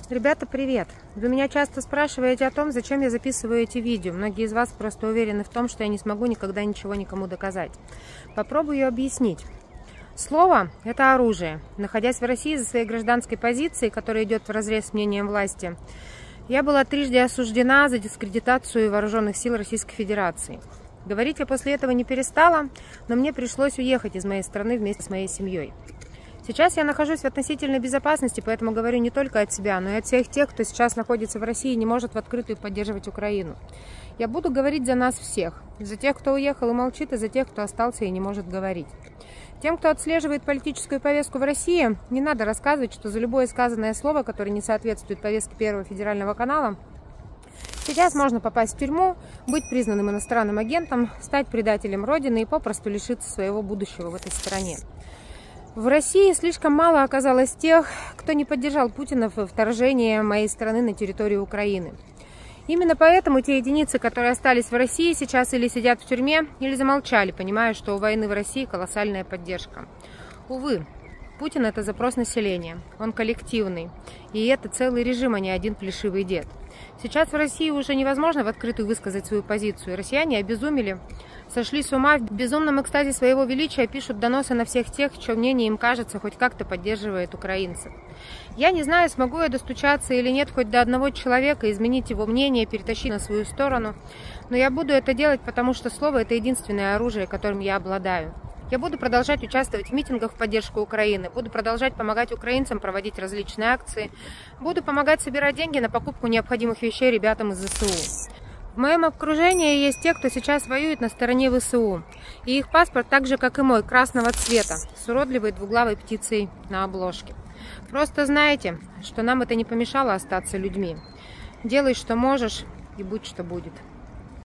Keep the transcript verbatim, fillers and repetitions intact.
Ребята, привет! Вы меня часто спрашиваете о том, зачем я записываю эти видео. Многие из вас просто уверены в том, что я не смогу никогда ничего никому доказать. Попробую объяснить. Слово – это оружие. Находясь в России за своей гражданской позицией, которая идет вразрез с мнением власти, я была трижды осуждена за дискредитацию вооруженных сил Российской Федерации. Говорить я после этого не перестала, но мне пришлось уехать из моей страны вместе с моей семьей. Сейчас я нахожусь в относительной безопасности, поэтому говорю не только от себя, но и от всех тех, кто сейчас находится в России и не может в открытую поддерживать Украину. Я буду говорить за нас всех, за тех, кто уехал и молчит, и за тех, кто остался и не может говорить. Тем, кто отслеживает политическую повестку в России, не надо рассказывать, что за любое сказанное слово, которое не соответствует повестке Первого федерального канала, сейчас можно попасть в тюрьму, быть признанным иностранным агентом, стать предателем Родины и попросту лишиться своего будущего в этой стране. В России слишком мало оказалось тех, кто не поддержал Путина в вторжении моей страны на территорию Украины. Именно поэтому те единицы, которые остались в России сейчас или сидят в тюрьме, или замолчали, понимая, что у войны в России колоссальная поддержка. Увы, Путин – это запрос населения, он коллективный, и это целый режим, а не один плешивый дед. Сейчас в России уже невозможно в открытую высказать свою позицию. Россияне обезумели, сошли с ума, в безумном экстазе своего величия пишут доносы на всех тех, чье мнение им кажется хоть как-то поддерживает украинцев. Я не знаю, смогу я достучаться или нет хоть до одного человека, изменить его мнение, перетащить на свою сторону, но я буду это делать, потому что слово – это единственное оружие, которым я обладаю. Я буду продолжать участвовать в митингах в поддержку Украины, буду продолжать помогать украинцам проводить различные акции, буду помогать собирать деньги на покупку необходимых вещей ребятам из ЗСУ. В моем окружении есть те, кто сейчас воюет на стороне ВСУ, и их паспорт, так же как и мой, красного цвета, с уродливой двуглавой птицей на обложке. Просто знайте, что нам это не помешало остаться людьми. Делай, что можешь, и будь, что будет.